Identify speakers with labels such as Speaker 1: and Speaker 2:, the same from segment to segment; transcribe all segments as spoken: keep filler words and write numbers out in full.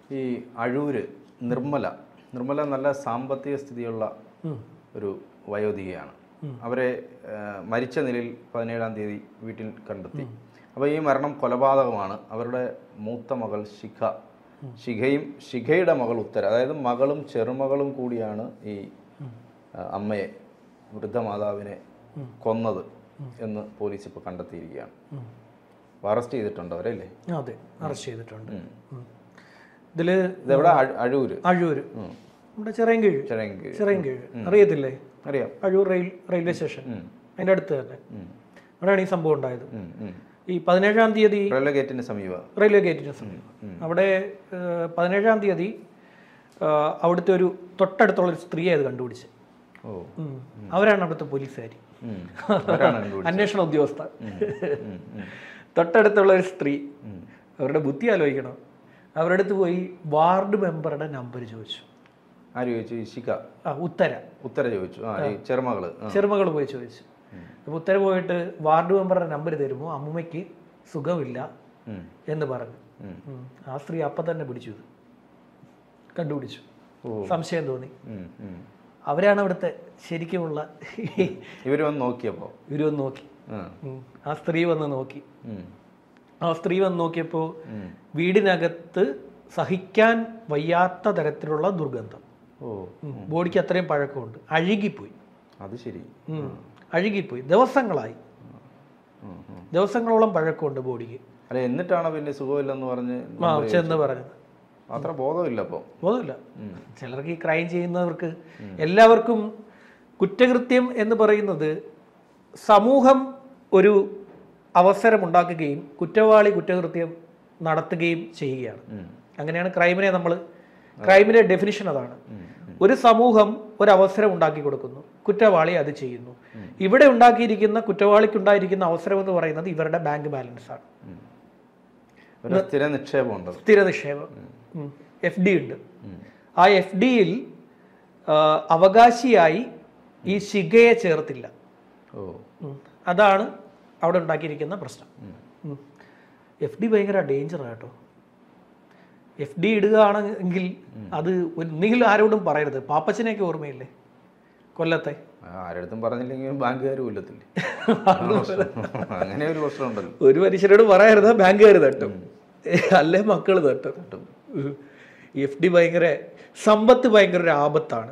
Speaker 1: ഈ അഴൂര് നിർമ്മല നിർമ്മല നല്ല സാമ്പത്തിക സ്ഥിതിയുള്ള ഒരു വയോധികയാണ്. അവരെ മരിച്ച നിലയിൽ പതിനേഴാം തീയതി വീട്ടിൽ കണ്ടെത്തി. അപ്പോൾ ഈ മരണം കൊലപാതകമാണ്. അവരുടെ മൂത്ത മകൾ ശിഖ ശിഖയും ശിഖയുടെ മകൾ ഉത്തര, അതായത് മകളും ചെറുമകളും കൂടിയാണ് ഈ അമ്മയെ, വൃദ്ധമാതാവിനെ കൊന്നത് എന്ന് പോലീസ് ഇപ്പോൾ കണ്ടെത്തിയിരിക്കുകയാണ്. അറസ്റ്റ് ചെയ്തിട്ടുണ്ട് അവരല്ലേ?
Speaker 2: അതെ, അറസ്റ്റ് ചെയ്തിട്ടുണ്ട്. ഇതിൽ
Speaker 1: ഇതെവിടെ? അഴൂര്.
Speaker 2: അഴൂര് നമ്മുടെ ചിറയൻകീഴ്.
Speaker 1: ചിറയൻകീഴ്
Speaker 2: ചിറയൻകീഴ് അറിയത്തില്ലേ?
Speaker 1: അറിയാം.
Speaker 2: അഴൂർ റെയിൽ റെയിൽവേ സ്റ്റേഷൻ അതിൻ്റെ അടുത്ത് തന്നെ അവിടെയാണ് ഈ സംഭവം ഉണ്ടായത്. ഈ പതിനേഴാം തീയതി
Speaker 1: റെയിൽവേ ഗേറ്റിന് സമീപം
Speaker 2: റെയിൽവേ ഗേറ്റിന് സമീപം അവിടെ പതിനേഴാം തീയതി അവിടുത്തെ ഒരു തൊട്ടടുത്തുള്ളൊരു സ്ത്രീയെ അത് കണ്ടുപിടിച്ച്. അവരാണ് അവിടുത്തെ പോലീസുകാരി, അന്വേഷണ ഉദ്യോഗസ്ഥ. തൊട്ടടുത്തുള്ള ഒരു സ്ത്രീ, അവരുടെ ബുദ്ധി ആലോചിക്കണം. അവരുടെ അടുത്ത് പോയി വാർഡ് മെമ്പറുടെ നമ്പർ ചോദിച്ചു.
Speaker 1: ആര് ചോദിച്ചു? ശിഖ.
Speaker 2: ആ ഉത്തര
Speaker 1: ഉത്തര ചോദിച്ചു. ചെറുമകള്
Speaker 2: ചെറുമകൾ പോയി ചോദിച്ചു. അപ്പോൾ ഉത്തര പോയിട്ട് വാർഡ് മെമ്പറുടെ നമ്പർ തരുമ്പോൾ അമ്മൂമ്മയ്ക്ക് സുഖമില്ല എന്ന് പറഞ്ഞു. ആ സ്ത്രീ അപ്പം തന്നെ പിടിച്ചു, ഇത് കണ്ടുപിടിച്ചു. സംശയം തോന്നി. അവരാണ് അവിടുത്തെ ശരിക്കുമുള്ള.
Speaker 1: ഇവര് വന്ന് നോക്കിയപ്പോ
Speaker 2: ഇവര് വന്ന് നോക്കി, ആ സ്ത്രീ വന്ന് നോക്കി. ആ സ്ത്രീ വന്ന് നോക്കിയപ്പോൾ വീടിനകത്ത് സഹിക്കാൻ വയ്യാത്ത തരത്തിലുള്ള ദുർഗന്ധം. ബോഡിക്ക് അത്രയും പഴക്കമുണ്ട്. അഴുകിപ്പോയി.
Speaker 1: അത് ശരി,
Speaker 2: അഴുകിപ്പോയി. ദിവസങ്ങളായി, ദിവസങ്ങളോളം പഴക്കമുണ്ട് ബോഡിക്ക്.
Speaker 1: അല്ല, എന്നിട്ടാണ് പിന്നെ സുഖമില്ലെന്ന് പറഞ്ഞ്
Speaker 2: ചെന്ന് പറഞ്ഞത്.
Speaker 1: അത്ര ബോധമില്ല. അപ്പോൾ ബോധമില്ല.
Speaker 2: ചിലർക്ക് ഈ ക്രൈം ചെയ്യുന്നവർക്ക് എല്ലാവർക്കും കുറ്റകൃത്യം എന്ന് പറയുന്നത് സമൂഹം ഒരു അവസരം ഉണ്ടാക്കുകയും കുറ്റവാളി കുറ്റകൃത്യം നടത്തുകയും ചെയ്യുകയാണ്. അങ്ങനെയാണ് ക്രൈമിനെ നമ്മൾ, ക്രൈമിന്റെ ഡെഫിനിഷൻ അതാണ്. ഒരു സമൂഹം ഒരു അവസരം ഉണ്ടാക്കി കൊടുക്കുന്നു, കുറ്റവാളി അത് ചെയ്യുന്നു. ഇവിടെ ഉണ്ടാക്കിയിരിക്കുന്ന കുറ്റവാളിക്ക് ഉണ്ടായിരിക്കുന്ന അവസരം എന്ന് പറയുന്നത് ഇവരുടെ ബാങ്ക് ബാലൻസ് ആണ്.
Speaker 1: സ്ഥിര നിക്ഷേപമുണ്ട്.
Speaker 2: സ്ഥിര നിക്ഷേപം, എഫ് ഡി ഉണ്ട്. ആ എഫ് ഡിയിൽ അവകാശിയായി ഈ ശിഖയെ ചേർത്തില്ല. അതാണ് അവിടെ ഉണ്ടാക്കിയിരിക്കുന്ന പ്രശ്നം. എഫ് ഡി ഭയങ്കര ഡേഞ്ചറാണ് കേട്ടോ. എഫ് ഡി ഇടുകയാണെങ്കിൽ അത് ഒന്നുകിൽ ആരോടും പറയരുത്. പാപ്പച്ചനെയൊക്കെ ഓർമ്മയില്ലേ കൊല്ലത്തെ?
Speaker 1: ആരടുത്തും പറഞ്ഞില്ലെങ്കിൽ ബാങ്കുകാർ കൊല്ലത്തില്ലേ? അങ്ങനെ ഒരു പ്രശ്നമുണ്ടല്ലോ.
Speaker 2: ഒരു മനുഷ്യരോട് പറയരുത്, ബാങ്കുകാർ തട്ടും, അല്ലേ മക്കൾ തട്ടും. എഫ് ഡി ഭയങ്കര, സമ്പത്ത് ഭയങ്കര ഒരു ആപത്താണ്.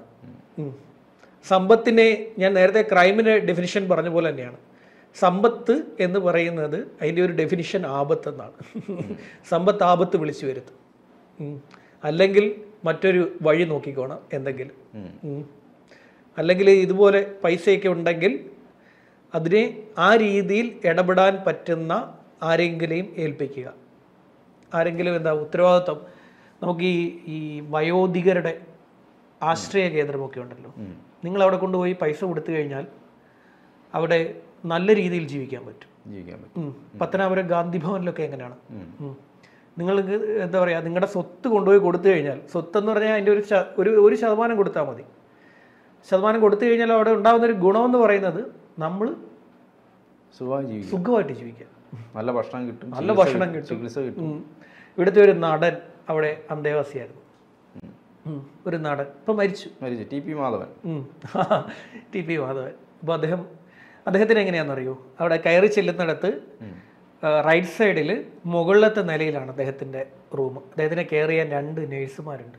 Speaker 2: സമ്പത്തിനെ ഞാൻ നേരത്തെ ക്രൈമിന്റെ ഡെഫിനിഷൻ പറഞ്ഞ പോലെ തന്നെയാണ്. സമ്പത്ത് എന്ന് പറയുന്നത് അതിൻ്റെ ഒരു ഡെഫിനിഷൻ ആപത്ത് എന്നാണ്. സമ്പത്ത് ആപത്ത് വിളിച്ചു വരുത്തും. അല്ലെങ്കിൽ മറ്റൊരു വഴി നോക്കിക്കോണം എന്തെങ്കിലും. അല്ലെങ്കിൽ ഇതുപോലെ പൈസയൊക്കെ ഉണ്ടെങ്കിൽ അതിനെ ആ രീതിയിൽ ഇടപെടാൻ പറ്റുന്ന ആരെങ്കിലും ഏൽപ്പിക്കുക. ആരെങ്കിലും എന്താ ഉത്തരവാദിത്വം. നമുക്ക് ഈ ഈ വയോധികരുടെ ആശ്രയ കേന്ദ്രമൊക്കെ ഉണ്ടല്ലോ. നിങ്ങൾ അവിടെ കൊണ്ടുപോയി പൈസ കൊടുത്തു കഴിഞ്ഞാൽ അവിടെ നല്ല രീതിയിൽ ജീവിക്കാൻ പറ്റും. പത്തനാപുരം ഗാന്ധി ഭവനിലൊക്കെ എങ്ങനെയാണ്? നിങ്ങൾക്ക് എന്താ പറയുക, നിങ്ങളുടെ സ്വത്ത് കൊണ്ടുപോയി കൊടുത്തു കഴിഞ്ഞാൽ, സ്വത്ത് എന്ന് പറഞ്ഞാൽ അതിൻ്റെ ഒരു ഒരു ഒരു ശതമാനം കൊടുത്താൽ മതി. ശതമാനം കൊടുത്തു കഴിഞ്ഞാൽ അവിടെ ഉണ്ടാകുന്ന ഒരു ഗുണമെന്ന് പറയുന്നത് നമ്മൾ സുഖമായിട്ട് ജീവിക്കാം.
Speaker 1: നല്ല ഭക്ഷണം കിട്ടും,
Speaker 2: നല്ല ഭക്ഷണം കിട്ടും. ഇവിടുത്തെ ഒരു നടൻ അവിടെ അന്തേവാസിയായിരുന്നു. ഒരു നടൻ ഇപ്പം മരിച്ചു.
Speaker 1: മരിച്ചു T P Madhavan.
Speaker 2: T P Madhavan. അപ്പോൾ അദ്ദേഹം അദ്ദേഹത്തിന് എങ്ങനെയാണെന്നറിയോ, അവിടെ കയറി ചെല്ലുന്നിടത്ത് റൈറ്റ് സൈഡിൽ മുകളിലത്തെ നിലയിലാണ് അദ്ദേഹത്തിൻ്റെ റൂം. അദ്ദേഹത്തിനെ കെയർ ചെയ്യാൻ രണ്ട് നേഴ്സുമാരുണ്ട്.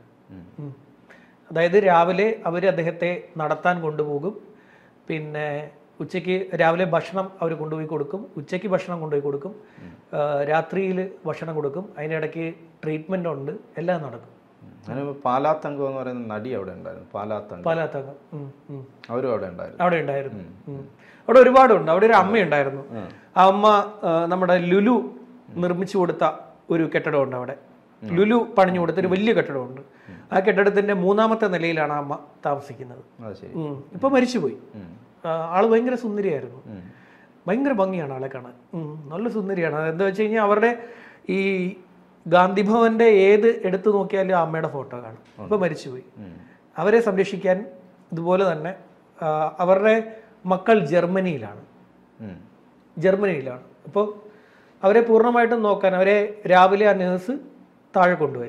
Speaker 2: അതായത് രാവിലെ അവർ അദ്ദേഹത്തെ നടത്താൻ കൊണ്ടുപോകും. പിന്നെ ഉച്ചയ്ക്ക് രാവിലെ ഭക്ഷണം അവർ കൊണ്ടുപോയി കൊടുക്കും, ഉച്ചയ്ക്ക് ഭക്ഷണം കൊണ്ടുപോയി കൊടുക്കും, രാത്രിയിൽ ഭക്ഷണം കൊടുക്കും. അതിനിടയ്ക്ക് ട്രീറ്റ്മെൻ്റ് ഉണ്ട്, എല്ലാം നടക്കും.
Speaker 1: പാലാത്തങ്കം എന്ന് പറയുന്ന നടി അവിടെ ഉണ്ടായിരുന്നു. പാലാത്തങ്കം
Speaker 2: പാലാത്തങ്കം
Speaker 1: അവരും അവിടെ ഉണ്ടായിരുന്നു.
Speaker 2: അവിടെ ഉണ്ടായിരുന്നു. അവിടെ ഒരുപാടുണ്ട്. അവിടെ ഒരു അമ്മയുണ്ടായിരുന്നു. ആ അമ്മ നമ്മുടെ ലുലു നിർമ്മിച്ചു കൊടുത്ത ഒരു കെട്ടിടമുണ്ട് അവിടെ. ലുലു പണിഞ്ഞു കൊടുത്ത ഒരു വലിയ കെട്ടിടമുണ്ട്. ആ കെട്ടിടത്തിന്റെ മൂന്നാമത്തെ നിലയിലാണ് ആ അമ്മ താമസിക്കുന്നത്. ഇപ്പൊ മരിച്ചുപോയി. ആള് ഭയങ്കര സുന്ദരിയായിരുന്നു. ഭയങ്കര ഭംഗിയാണ് ആളെ കാണാൻ. നല്ല സുന്ദരിയാണ്. എന്താ വെച്ച് കഴിഞ്ഞാൽ അവരുടെ ഈ ഗാന്ധി ഭവന്റെ ഏത് എടുത്തു നോക്കിയാലും ആ അമ്മയുടെ ഫോട്ടോ കാണും. ഇപ്പൊ മരിച്ചുപോയി. അവരെ സംരക്ഷിക്കാൻ ഇതുപോലെ തന്നെ അവരുടെ മക്കൾ ജർമ്മനിയിലാണ് ജർമ്മനിയിലാണ് അപ്പോൾ അവരെ പൂർണ്ണമായിട്ടും നോക്കാൻ അവരെ രാവിലെ ആ നേഴ്സ് താഴെ കൊണ്ടുവരും.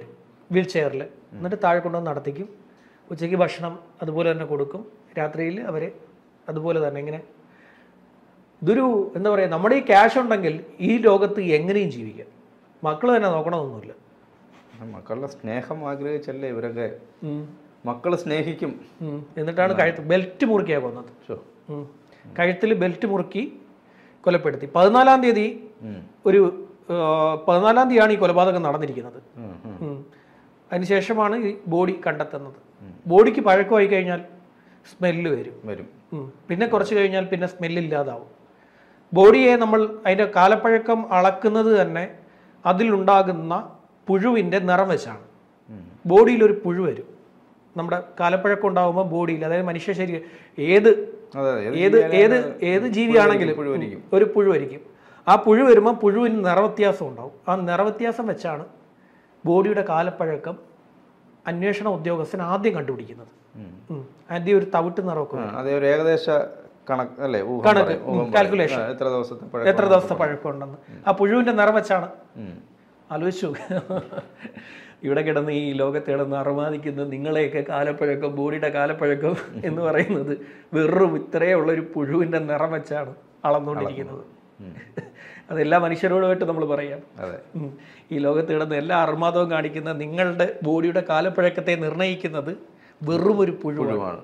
Speaker 2: വീൽ ചെയറിൽ. എന്നിട്ട് താഴെ കൊണ്ടുവന്ന് നടത്തിക്കും. ഉച്ചയ്ക്ക് ഭക്ഷണം അതുപോലെ തന്നെ കൊടുക്കും. രാത്രിയിൽ അവരെ അതുപോലെ തന്നെ ഇങ്ങനെ. ഇതൊരു എന്താ പറയുക, നമ്മുടെ ഈ ക്യാഷ് ഉണ്ടെങ്കിൽ ഈ ലോകത്ത് എങ്ങനെയും ജീവിക്കാം. മക്കൾ തന്നെ നോക്കണമെന്നൊന്നുമില്ല.
Speaker 1: മക്കളുടെ സ്നേഹം ആഗ്രഹിച്ചല്ലേ ഇവരൊക്കെ. മക്കൾ സ്നേഹിക്കും.
Speaker 2: എന്നിട്ടാണ് കഴുത്ത് ബെൽറ്റ് മുറുക്കിയാണ് കൊന്നത്. കഴുത്തിൽ ബെൽറ്റ് മുറുക്കി കൊലപ്പെടുത്തി. പതിനാലാം തീയതി ഒരു പതിനാലാം തീയതിയാണ് ഈ കൊലപാതകം നടന്നിരിക്കുന്നത്. അതിനുശേഷമാണ് ഈ ബോഡി കണ്ടെത്തുന്നത്. ബോഡിക്ക് പഴക്കമായി കഴിഞ്ഞാൽ സ്മെല്ല് വരും വരും പിന്നെ കുറച്ച് കഴിഞ്ഞാൽ പിന്നെ സ്മെല്ലില്ലാതാവും. ബോഡിയെ നമ്മൾ അതിൻ്റെ കാലപ്പഴക്കം അളക്കുന്നത് തന്നെ അതിലുണ്ടാകുന്ന പുഴുവിൻ്റെ നിറം വെച്ചാണ്. ബോഡിയിലൊരു പുഴു വരും. നമ്മുടെ കാലപ്പഴക്കം ഉണ്ടാകുമ്പോൾ ബോഡിയിൽ, അതായത് മനുഷ്യ ശരീരം ഏത് ഏത് ഏത് ഏത് ജീവിയാണെങ്കിലും ഒരു പുഴു വരിക്കും. ആ പുഴു വരുമ്പോൾ പുഴുവിന് നിറവ്യത്യാസം ഉണ്ടാവും. ആ നിറവ്യത്യാസം വെച്ചാണ് ബോഡിയുടെ കാലപ്പഴക്കം അന്വേഷണ ഉദ്യോഗസ്ഥൻ ആദ്യം കണ്ടുപിടിക്കുന്നത്. ആദ്യം ഒരു തവിട്ട് നിറമൊക്കെ
Speaker 1: ഏകദേശ
Speaker 2: കണക്ക് കാൽക്കുലേഷൻ എത്ര ദിവസത്തെ പഴക്കം ഉണ്ടെന്ന് ആ പുഴുവിന്റെ നിറം വെച്ചാണ്. ആലോചിച്ചു ഇവിടെ കിടന്ന് ഈ ലോകത്ത് കിടന്ന് അറുമാദിക്കുന്ന നിങ്ങളെയൊക്കെ കാലപ്പഴക്കം, ബോഡിയുടെ കാലപ്പഴക്കം എന്ന് പറയുന്നത് വെറും ഇത്രയേ ഉള്ളൊരു പുഴുവിന്റെ നിറം വെച്ചാണ് അളന്നുകൊണ്ടിരിക്കുന്നത്. അതെല്ലാ മനുഷ്യരോടുമായിട്ട് നമ്മൾ പറയാം. ഈ ലോകത്ത് കിടന്ന് എല്ലാ അർമാദവും കാണിക്കുന്ന നിങ്ങളുടെ ബോഡിയുടെ കാലപ്പഴക്കത്തെ നിർണ്ണയിക്കുന്നത് വെറും ഒരു പുഴുവാണ്.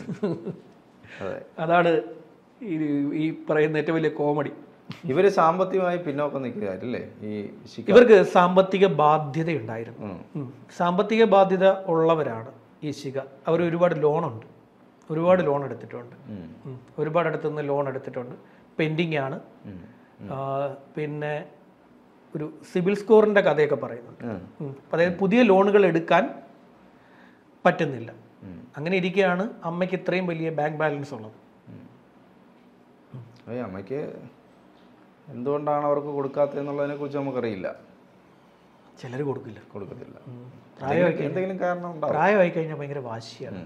Speaker 2: അതാണ് ഈ പറയുന്ന ഏറ്റവും വലിയ കോമഡി.
Speaker 1: ഇവര് സാമ്പത്തികമായി പിന്നോക്കം നിൽക്കുകയല്ലേ ഈ
Speaker 2: ഇവർക്ക് സാമ്പത്തിക ബാധ്യത ഉണ്ടായിരുന്നു. സാമ്പത്തിക ബാധ്യത ഉള്ളവരാണ് ഈ ശിഖ. അവർ ഒരുപാട് ലോണുണ്ട്, ഒരുപാട് ലോൺ എടുത്തിട്ടുണ്ട്. ഒരുപാട് അടുത്തുനിന്ന് ലോൺ എടുത്തിട്ടുണ്ട്. പെൻഡിങ് ആണ്. പിന്നെ ഒരു സിബിൽ സ്കോറിന്റെ കഥയൊക്കെ പറയുന്നുണ്ട്. അതായത് പുതിയ ലോണുകൾ എടുക്കാൻ പറ്റുന്നില്ല. അങ്ങനെ ഇരിക്കുകയാണ് അമ്മയ്ക്ക് ഇത്രയും വലിയ ബാങ്ക് ബാലൻസ് ഉള്ളത്.
Speaker 1: അമ്മയ്ക്ക് എന്തുകൊണ്ടാണ് അവർക്ക് കൊടുക്കാത്തതെന്നുള്ളതിനെ കുറിച്ച് നമുക്കറിയില്ല.
Speaker 2: ചിലർ കൊടുക്കില്ല
Speaker 1: കൊടുക്കത്തില്ല
Speaker 2: പ്രായമായി
Speaker 1: എന്തെങ്കിലും കാരണം ഉണ്ടാവും.
Speaker 2: പ്രായമായി കഴിഞ്ഞാൽ ഭയങ്കര വാശിയാണ്.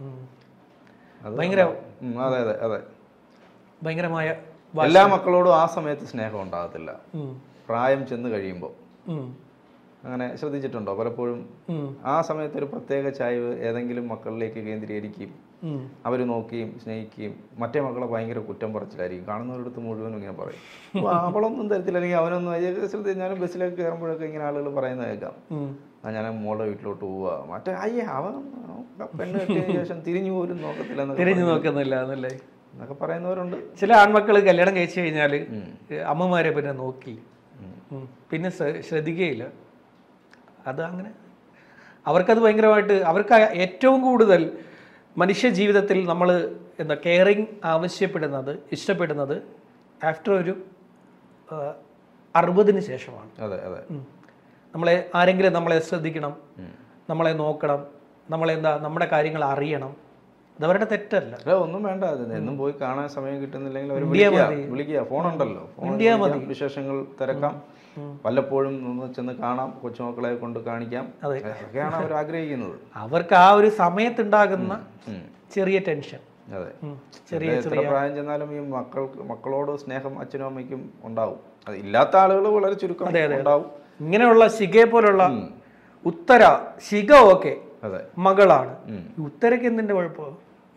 Speaker 2: ഭയങ്കര
Speaker 1: അതെ അതെ അതെ
Speaker 2: ഭയങ്കരമായ
Speaker 1: എല്ലാ മക്കളോടും ആ സമയത്ത് സ്നേഹം ഉണ്ടാകത്തില്ല. പ്രായം ചെന്ന് കഴിയുമ്പോൾ അങ്ങനെ ശ്രദ്ധിച്ചിട്ടുണ്ടോ? പലപ്പോഴും ആ സമയത്ത് ഒരു പ്രത്യേക ചായ്വ് ഏതെങ്കിലും മക്കളിലേക്ക് കേന്ദ്രീകരിക്കുകയും അവർ നോക്കുകയും സ്നേഹിക്കുകയും മറ്റേ മക്കളെ ഭയങ്കര കുറ്റം പറച്ചിലായിരിക്കും. കാണുന്നവരടുത്ത് മുഴുവനും ഇങ്ങനെ പറയും, അവളൊന്നും തരത്തില്ല, അല്ലെങ്കിൽ അവനൊന്നും ശ്രദ്ധിച്ച് ഞാനും ബസ്സിലൊക്കെ കയറുമ്പോഴൊക്കെ ഇങ്ങനെ ആളുകൾ പറയുന്നത് കേൾക്കാം. ആ ഞാൻ മോളുടെ വീട്ടിലോട്ട് പോവുക, മറ്റേ അയ്യേ അവൻ പെണ്ണ് കെട്ടിയതിനു ശേഷം തിരിഞ്ഞു പോലും നോക്കത്തില്ല
Speaker 2: തിരിഞ്ഞു നോക്കുന്നില്ല എന്നല്ലേ
Speaker 1: എന്നൊക്കെ പറയുന്നവരുണ്ട്.
Speaker 2: ചില ആൺമക്കൾ കല്യാണം കഴിച്ചു കഴിഞ്ഞാൽ അമ്മമാരെ പിന്നെ നോക്കി പിന്നെ ശ്രദ്ധിക്കുകയില്ല. അത് അങ്ങനെ അവർക്കത് ഭയങ്കരമായിട്ട് അവർക്ക് ഏറ്റവും കൂടുതൽ മനുഷ്യ ജീവിതത്തിൽ നമ്മൾ എന്താ കെയറിങ് ആവശ്യപ്പെടുന്നത് ഇഷ്ടപ്പെടുന്നത് ആഫ്റ്റർ ഒരു അറുപതിന് ശേഷമാണ്.
Speaker 1: അതെ അതെ
Speaker 2: നമ്മളെ ആരെങ്കിലും നമ്മളെ ശ്രദ്ധിക്കണം, നമ്മളെ നോക്കണം, നമ്മളെന്താ നമ്മുടെ കാര്യങ്ങൾ അറിയണം. അതവരുടെ തെറ്റല്ല.
Speaker 1: ഒന്നും വേണ്ട, എന്നും പോയി കാണാൻ സമയം കിട്ടുന്നില്ലെങ്കിൽ അവർ വിളിക്കുക, ഫോണുണ്ടല്ലോ, ഫോൺ വിശേഷങ്ങൾ തിരക്കാം, വല്ലപ്പോഴും ഒന്ന് ചെന്ന് കാണാം, കൊച്ചുമക്കളെ കൊണ്ട് കാണിക്കാം. അതൊക്കെയാണ് അവർ ആഗ്രഹിക്കുന്നത്.
Speaker 2: അവർക്ക് ആ ഒരു സമയത്തുണ്ടാകുന്ന ചെറിയ ടെൻഷൻ.
Speaker 1: അതെ, ചെറിയ ചെറിയ പ്രായം ചെന്നാലും ഈ മക്കൾക്ക് മക്കളോട് സ്നേഹം അച്ഛനും അമ്മയ്ക്കും ഉണ്ടാവും. അത് ഇല്ലാത്ത ആളുകൾ വളരെ ചുരുക്കം ഉണ്ടാവും.
Speaker 2: ഇങ്ങനെയുള്ള ശിഖയെ പോലുള്ള ഉത്തര ശിഖ ഓക്കെ മകളാണ്, ഉത്തരക്ക് എന്തിന്റെ കുഴപ്പം?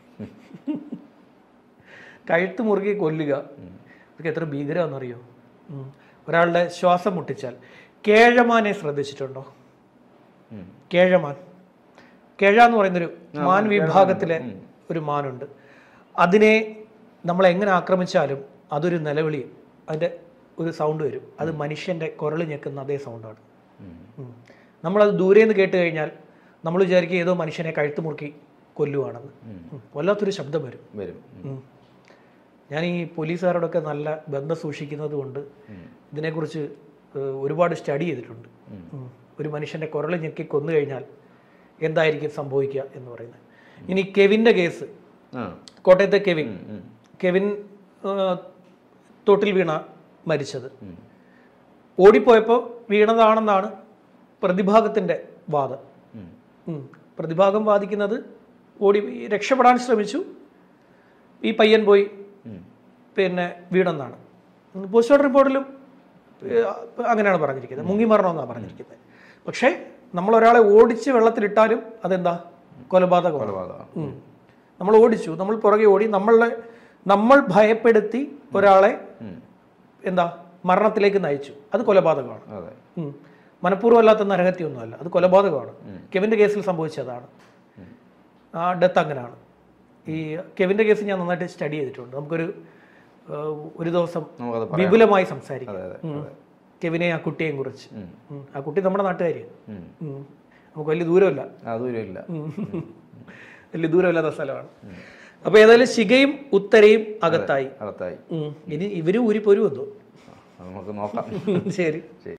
Speaker 2: കഴുത്ത് മുറുകെ കൊല്ലുക, ഇതൊക്കെ എത്ര ഭീകരമാണെന്നറിയോ? ഒരാളുടെ ശ്വാസം മുട്ടിച്ചാൽ. കേഴമാനെ ശ്രദ്ധിച്ചിട്ടുണ്ടോ? കേഴമാൻ, കേഴ എന്ന് പറയുന്നൊരു മാൻ വിഭാഗത്തിലെ ഒരു മാനുണ്ട്. അതിനെ നമ്മൾ എങ്ങനെ ആക്രമിച്ചാലും അതൊരു നിലവിളി, അതിൻ്റെ ഒരു സൗണ്ട് വരും. അത് മനുഷ്യൻ്റെ കുരൾ ഞെക്കുന്ന അതേ സൗണ്ടാണ്. നമ്മളത് ദൂരെ നിന്ന് കേട്ട് കഴിഞ്ഞാൽ നമ്മൾ വിചാരിക്കുക ഏതോ മനുഷ്യനെ കഴുത്ത് മുറുക്കി കൊല്ലുവാണെന്ന്. വല്ലാത്തൊരു ശബ്ദം വരും വരും ഞാൻ ഈ പോലീസുകാരോടൊക്കെ നല്ല ബന്ധം സൂക്ഷിക്കുന്നത് കൊണ്ട് ഇതിനെക്കുറിച്ച് ഒരുപാട് സ്റ്റഡി ചെയ്തിട്ടുണ്ട്. ഒരു മനുഷ്യൻ്റെ കുരൾ ഞെക്കി കൊന്നു കഴിഞ്ഞാൽ എന്തായിരിക്കും സംഭവിക്കുക എന്ന് പറയുന്നത്. ഇനി കെവിൻ്റെ കേസ്, കോട്ടയത്തെ കെവിൻ കെവിൻ തോട്ടിൽ വീണ മരിച്ചത്. ഓടിപ്പോയപ്പോൾ വീണതാണെന്നാണ് പ്രതിഭാഗത്തിൻ്റെ വാദം. പ്രതിഭാഗം വാദിക്കുന്നത് ഓടി രക്ഷപ്പെടാൻ ശ്രമിച്ചു, ഈ പയ്യൻ പോയി പിന്നെ വീണെന്നാണ്. പോസ്റ്റ്മോർട്ടം റിപ്പോർട്ടിലും അങ്ങനെയാണ് പറഞ്ഞിരിക്കുന്നത്, മുങ്ങി മരണമെന്നാണ് പറഞ്ഞിരിക്കുന്നത്. പക്ഷേ നമ്മൾ ഒരാളെ ഓടിച്ച് വെള്ളത്തിലിട്ടാലും അതെന്താ കൊലപാതകമാണ്.
Speaker 1: കൊലപാതകം.
Speaker 2: നമ്മൾ ഓടിച്ചു, നമ്മൾ പുറകെ ഓടി, നമ്മളെ നമ്മൾ ഭയപ്പെടുത്തി ഒരാളെ എന്താ മരണത്തിലേക്ക് നയിച്ചു, അത് കൊലപാതകമാണ്. മനഃപൂർവ്വം അല്ലാത്ത നരഹത്യൊന്നുമല്ല, അത് കൊലപാതകമാണ്. കെവിൻ്റെ കേസിൽ സംഭവിച്ചതാണ്. ആ ഡെത്ത് അങ്ങനെയാണ്. ഈ കെവിൻ്റെ കേസ് ഞാൻ നന്നായിട്ട് സ്റ്റഡി ചെയ്തിട്ടുണ്ട്. നമുക്കൊരു ഒരു ദിവസം വിപുലമായി സംസാരിക്കാം കെവിനെ, ആ കുട്ടിയെയും കുറിച്ച്. ആ കുട്ടി നമ്മുടെ നാട്ടുകാരിയാണ്. നമുക്ക് വലിയ ദൂരമില്ല, വലിയ ദൂരമില്ലാത്ത സ്ഥലമാണ്. അപ്പൊ ഏതായാലും ശിഖയും ഉത്തരയും അകത്തായി.
Speaker 1: അകത്തായി.
Speaker 2: ഇനി ഇവരും ഊരിപ്പോരും എന്തോ
Speaker 1: നമുക്ക് നോക്കാം.
Speaker 2: ശരി.